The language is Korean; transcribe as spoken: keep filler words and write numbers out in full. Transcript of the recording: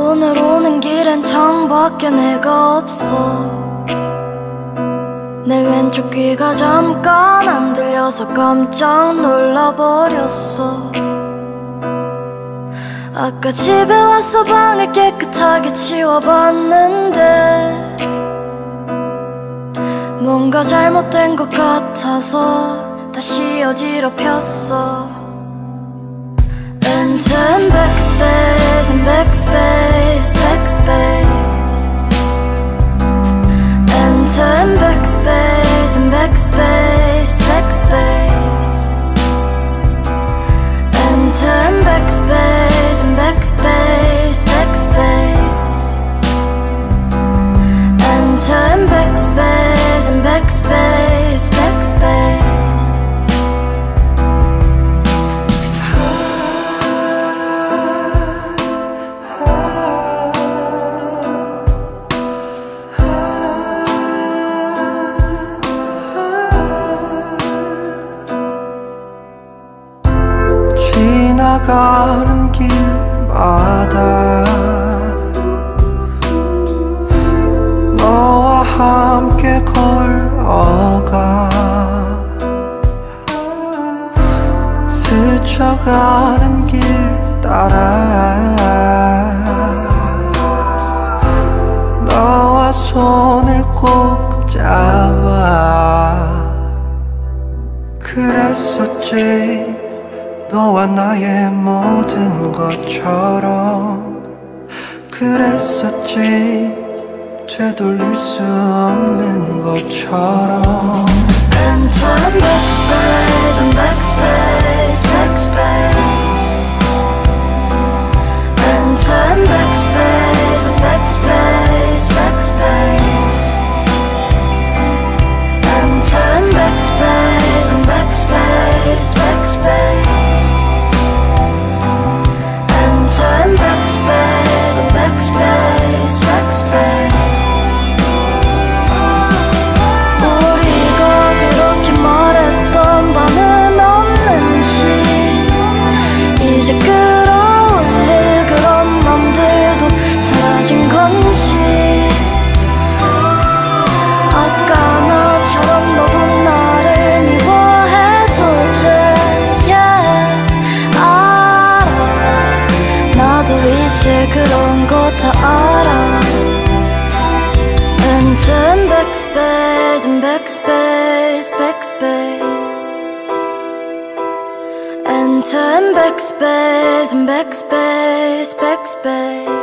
오늘 오는 길엔 창밖에 내가 없어. 내 왼쪽 귀가 잠깐 안 들려서 깜짝 놀라버렸어. 아까 집에 와서 방을 깨끗하게 치워봤는데 뭔가 잘못된 것 같아서 다시 어지럽혔어. And then backspace and backspace, backspace. And then backspace and backspace, backspace. And then backspace and backspace, backspace. And then backspace and backspace, backspace. 지나가는 길마다 너와 함께 걸어가 스쳐가는 길 따라 너와 손을 꼭 잡아 그랬었지. 너와 나의 모든 것처럼 그랬었지. 되돌릴 수 없는 것처럼. And time backspace and backspace, backspace. And time backspace and backspace, backspace. And time backspace and backspace, backspace. And time backspace and backspace, backspace. 그런 거 다 알아. And then backspace and backspace, backspace. And then backspace and backspace, backspace.